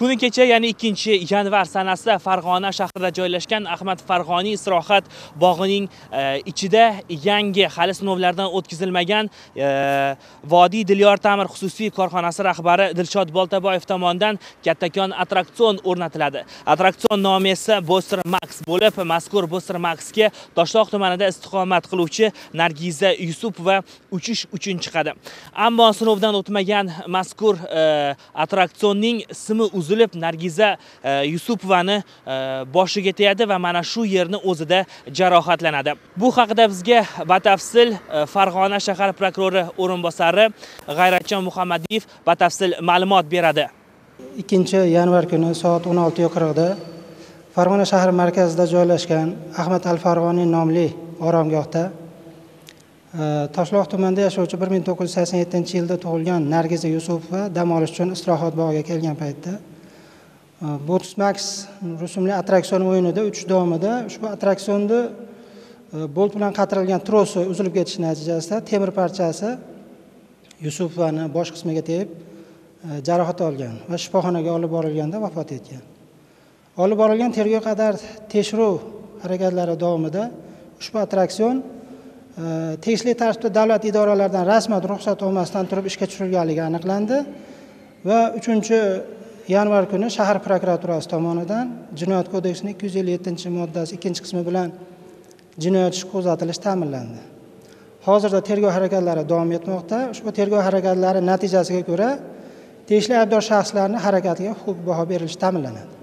Kuni kecha, ya'ni 2-yanvar sanasida Farg'ona shahrida joylashgan Ahmad Farg'oniy istirohat bog'ining ichida yangi hali sinovlardan o'tkazilmagan Vodiy Dilyor ta'mir xususiy korxonasi rahbari Dilshod Boltaboyev tomonidan kattakon attraksion o'rnatiladi. Attraksion nomi esa Boster Max bo'lib, mazkur Boster Maxga Toshloq tumanida istiqomat qiluvchi Nargiza Yusupova uchish uchun chiqadi. Ammo sinovdan o'tmagan mazkur attraksionning simi uzilib, Nargiza Yusupovani boshiga tegadi va mana shu yerni o'zida jarohatlanadi. Bu haqida bizga batafsil Farg'ona shahar prokurori o'rinbosari G'ayratjon Muhammadiyev batafsil ma'lumot beradi. 2-yanvar kuni soat 16:40 da Farg'ona shahri markazida joylashgan Ahmad al-Farg'oniy nomli oromgohda Toshloq tumanida yashovchi 1987-yilda tug'ilgan Nargiza Yusupova dam olish uchun istirohat bog'iga kelgan paytda Boster Max rusumli attraksion o'yinida uchish davomida ushbu attraksionni bolt bilan qatirilgan trosi uzilib ketishi natijasida temir parchasi Yusupovani bosh qismiga tegib jarohat olgan va shifoxonaga olib borilganda vafot etgan. Olib borilgan tergovga qadar tekshiruv harakatlari davomida ushbu attraksion tegishli tartibda davlat idoralaridan rasman ruxsat olmasdan turib ishga tushirilganligi aniqlandi va 3-yanvar kuni shahar prokuraturasi tomonidan Jinoyat kodeksining 257-moddasi 2-qismi bilan jinoyat ishi qo'zg'atilishi ta'minlandi. Hozirda tergov harakatlari davom etmoqda. Ushbu tergov harakatlari natijasiga ko'ra tegishli aybdor shaxslarning harakatiga huquqiy baho berilishi ta'minlanadi.